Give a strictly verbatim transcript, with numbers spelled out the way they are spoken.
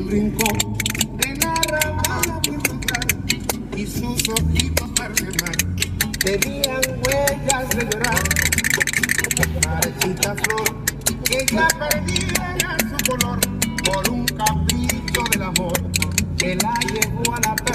un rincón de la ramada virtual y sus ojitos verde mar tenían huellas de llorar. Marchita flor que ya perdía su color por un capricho del amor que la llevó a la